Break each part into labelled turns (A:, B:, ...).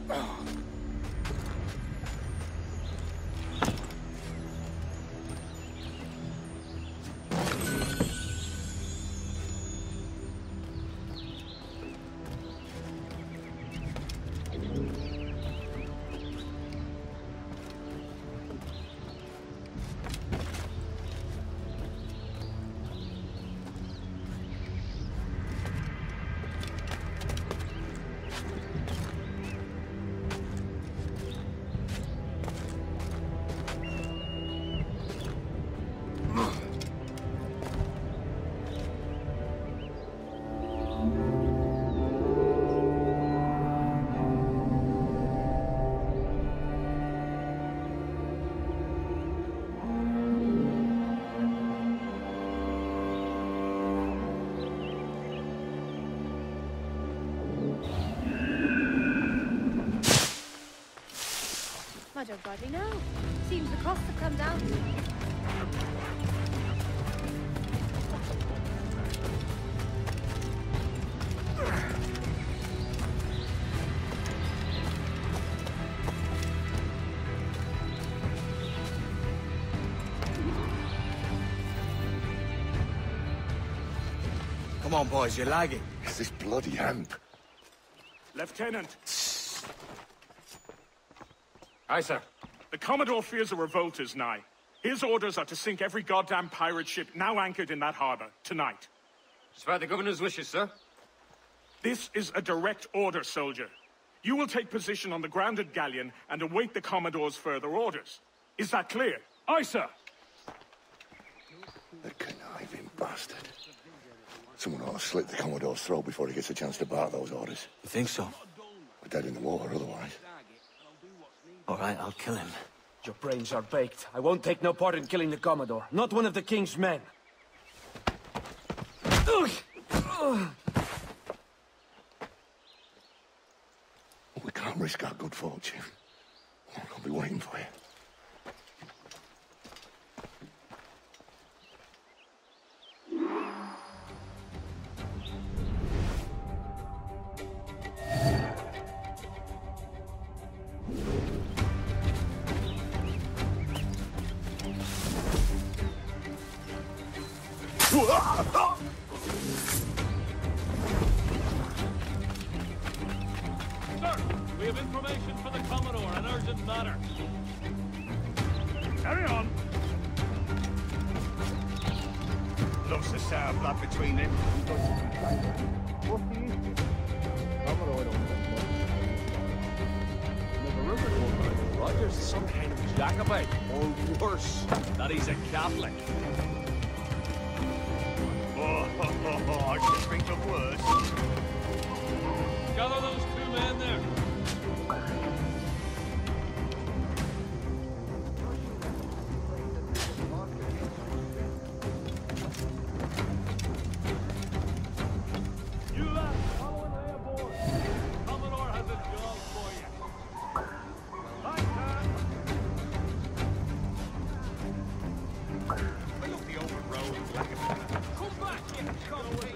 A: I don't rightly know. Seems the costs have come down.
B: Come on, boys, you're lagging.
C: It's this bloody hemp.
D: Lieutenant!
E: Aye, sir.
D: The Commodore fears a revolt is nigh. His orders are to sink every goddamn pirate ship now anchored in that harbor, tonight.
E: It's by the governor's wishes, sir.
D: This is a direct order, soldier. You will take position on the grounded galleon and await the Commodore's further orders. Is that clear?
E: Aye, sir.
C: The conniving bastard. Someone ought to slit the Commodore's throat before he gets a chance to bark those orders.
B: You think so?
C: We're dead in the water otherwise.
B: All right, I'll kill him.
F: Your brains are baked. I won't take no part in killing the Commodore. Not one of the King's men.
C: We can't risk our good fortune. I'll be waiting for you.
G: Sir, we have information for the Commodore, an urgent matter.
D: Carry on.
B: Looks the sour blood between them.
H: What's the issue? Commodore don't
G: Never remembered one Roger's some kind of Jacobite, or worse, that he's a Catholic.
B: I should think of worse.
G: Gather those two men there. You lads, follow and lay aboard. Commodore has a job for you. Right,
B: Look up the open road, black and
G: come back, you coward.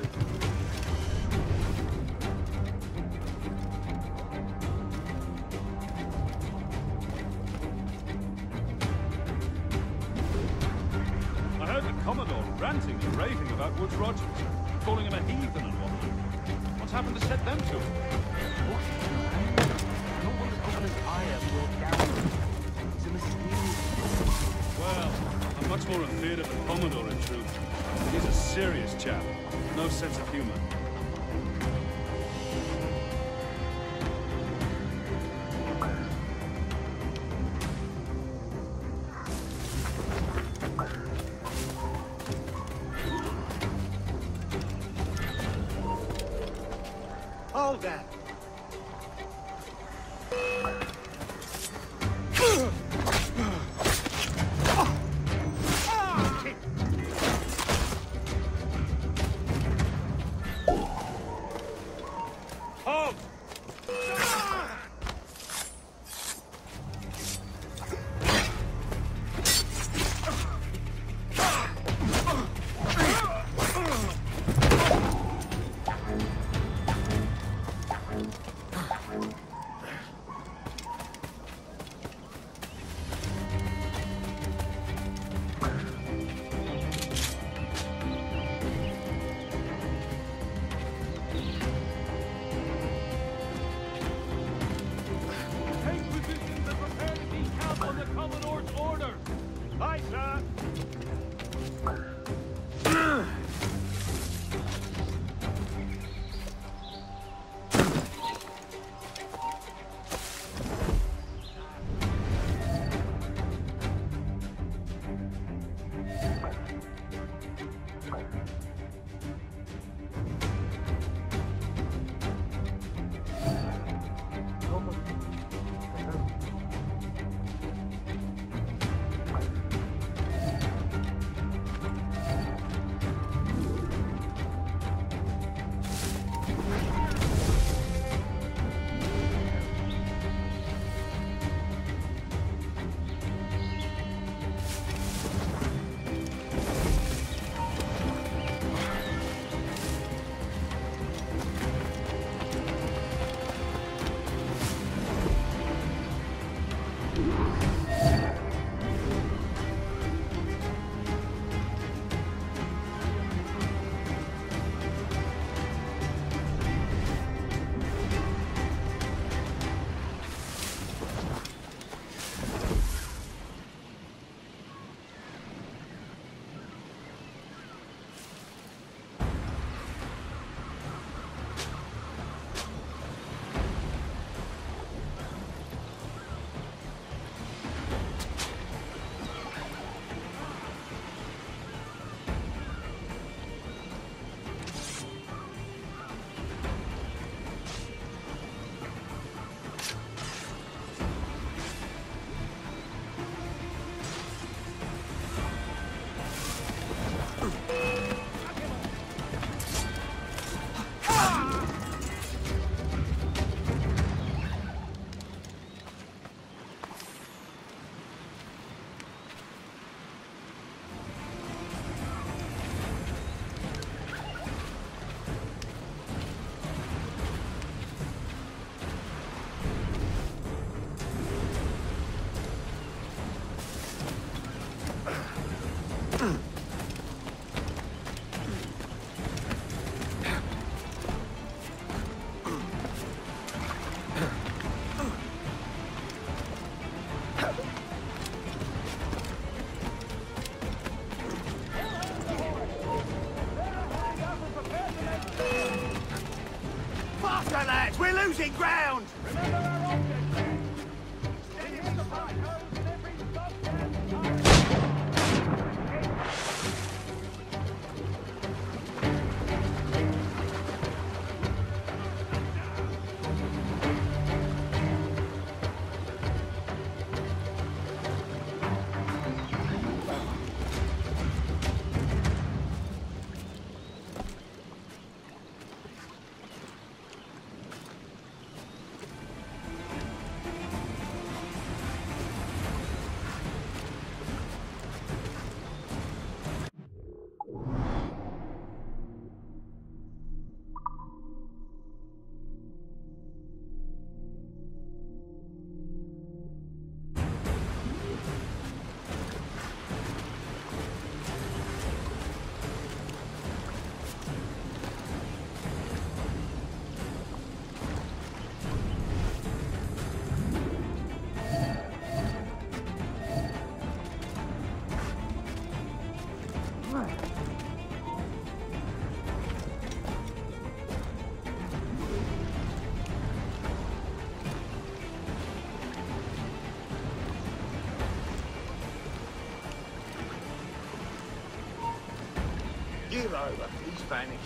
G: I heard the Commodore ranting and raving about Woodes Rogers, calling him a heathen and whatnot. What's happened to set them to him?
H: No one is open his eye as brought down. It's a mysterious.
G: Well, I'm much more afraid of the Commodore, in truth. He's a serious chap. No sense of humor.
B: Hold that.
D: Halt!
I: all over. He's vanished.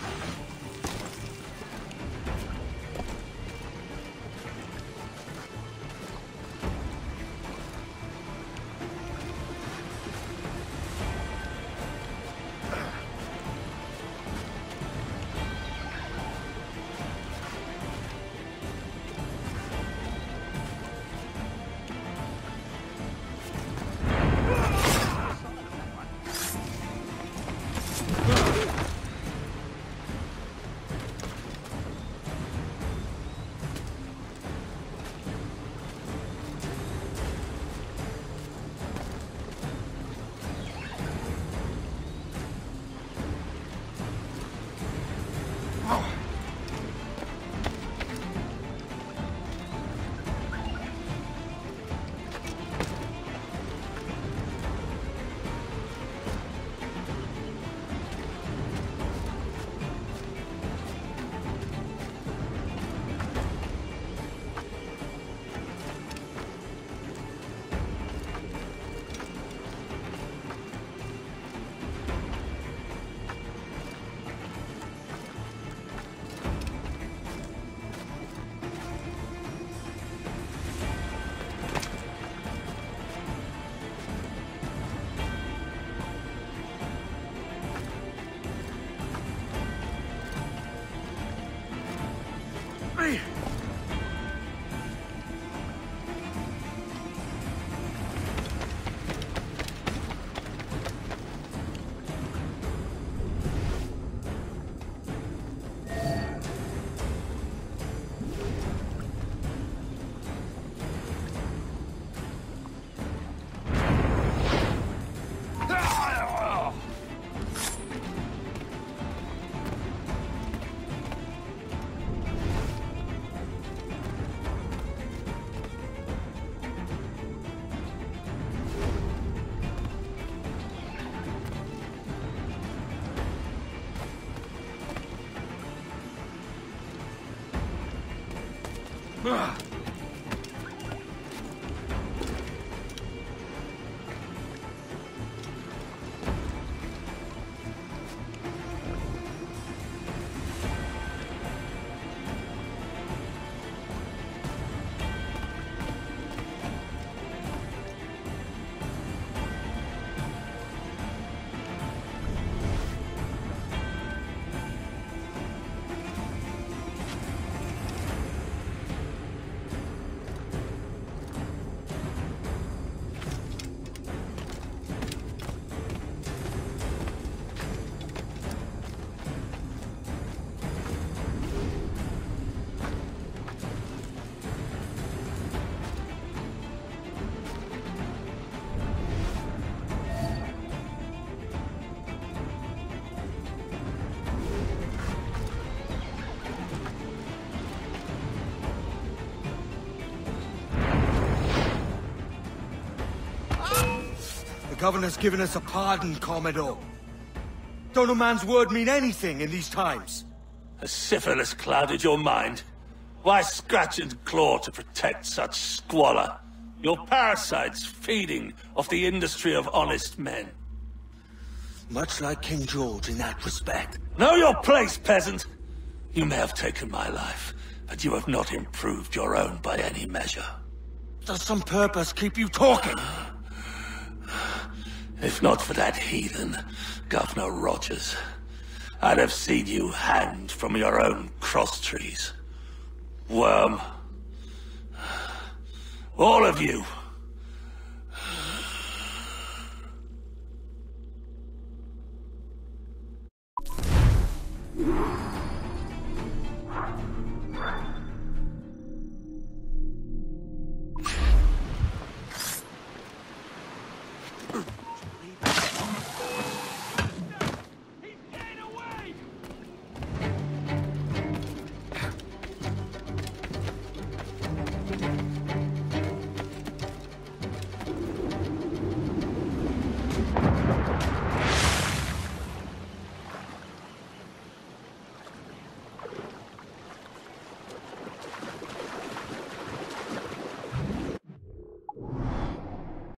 J: The Governor's given us a pardon, Commodore. Don't a man's word mean anything in these times?
K: Has syphilis clouded your mind? Why scratch and claw to protect such squalor? Your parasites feeding off the industry of honest men.
J: Much like King George in that respect.
K: Know your place, peasant! You may have taken my life, but you have not improved your own by any measure.
J: Does some purpose keep you talking?
K: If not for that heathen, Governor Rogers, I'd have seen you hanged from your own cross trees. Worm. All of you.